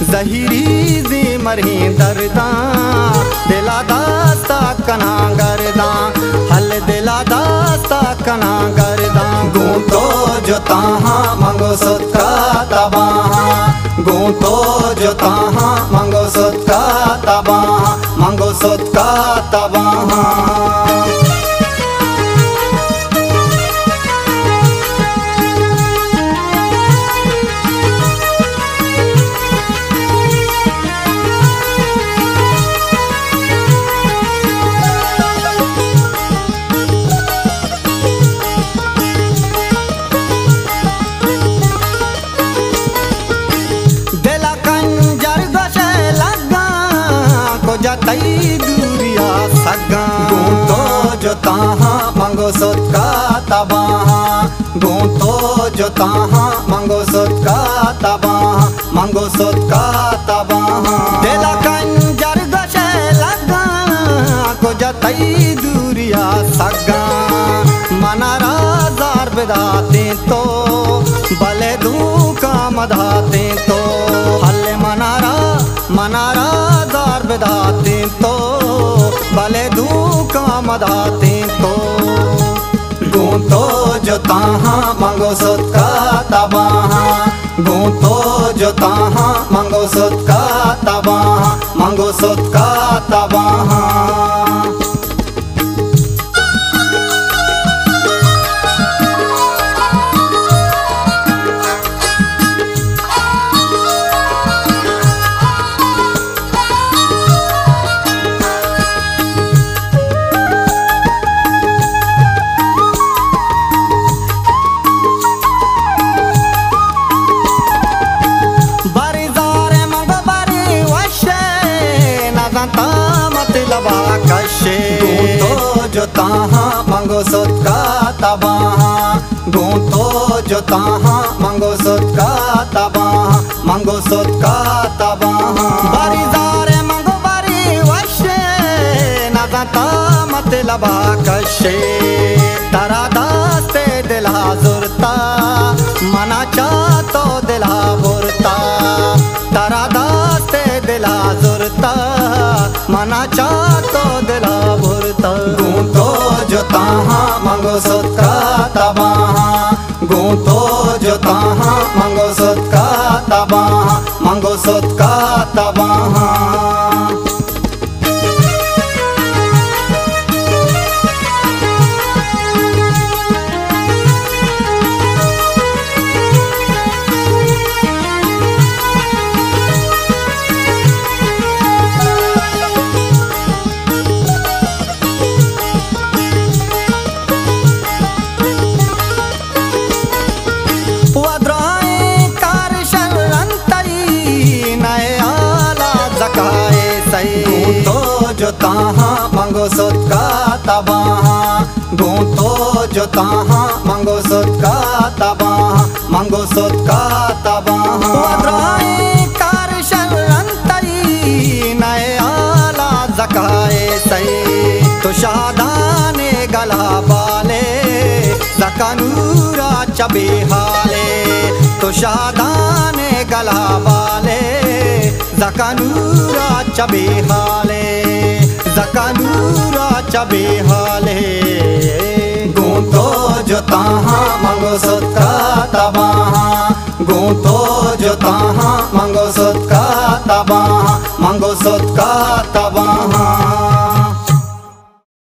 जहीरी जी मरही दर्दा दिला दास्ता कना गर्दा हल दिला दास्ता कना गर्दा गूंतो जो ताहा मंगो सुत्का तबाहा गूंतो जो ताहा मंगो सुत्का तबाहा मंगो सुत्का तबाहा जतई दूरिया सगा गूंतो जो ताहा मंगो सुत्का तबाहा गूंतो जो ताहा मंगो सुत्का तबाहा मंगो सुत्का तबाहा दिला कंजर गशे लगा को जतई दूरिया सगा मनारा जार बिदाते तो भले दूका मधाते तो हल्ले मनारा मनारा दार बिदाते तो भले दूका मदाते तो गूंतो जो ताहा मंगो सुत्का तबाहा गूंतो जो ताहा मंगो सुत्का तबाहा मंगो सुत्का तबाहा गूंतो जो ताहा मंगो सुत्का तबाहा गूंतो जो ताहा मंगो सुत्का तबाहा मंगो सुत्का तबाहा बारी जारे मंगो बारी वशे नजता मतलब कशे तारा दास्ते दिला जुरता मना चातो दिला बुरता तारा दास्ते दिला जुरता मना चातो दिला बुरता गूंतो जो ताहा मंगो सुत्का तबाहा गूंतो जो ताहा मंगो सुत्का तबाहा मंगो सुत्का तबाहा गूंतो जो ताहा मंगो सुत्का तबाहा गूंतो जो ताहा मंगो सुत्का तबाहा मंगो सुत्का तबाहा कार शरंतई नए आला जकाए सई तो शादाने गला बाले जकानूरा चबे हाले तो शादाने गला बाले जकानूरा चबे हाले जकानूरा चबे हाले गूंतो जो ताहा मंगो सुत्का तबाहा गूंतो जो ताहा मंगो सुत्का तबाहा मंगो सुत्का तबाहा